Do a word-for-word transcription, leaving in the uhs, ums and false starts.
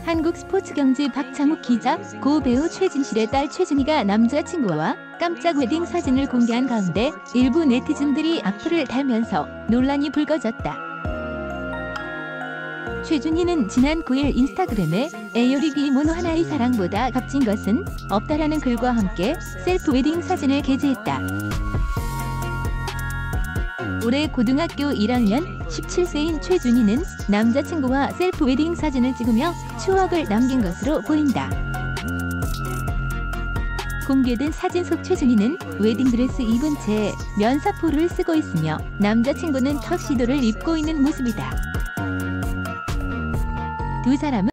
한국 스포츠경제 박창욱 기자, 고 배우 최진실의 딸 최준희가 남자친구와 깜짝 웨딩 사진을 공개한 가운데 일부 네티즌들이 악플을 달면서 논란이 불거졌다. 최준희는 지난 구 일 인스타그램에 에어리기 모노 하나의 사랑보다 값진 것은 없다라는 글과 함께 셀프 웨딩 사진을 게재했다. 올해 고등학교 일 학년 십칠 세인 최준희는 남자친구와 셀프 웨딩 사진을 찍으며 추억을 남긴 것으로 보인다. 공개된 사진 속 최준희는 웨딩드레스 입은 채 면사포를 쓰고 있으며 남자친구는 턱시도를 입고 있는 모습이다. 두 사람은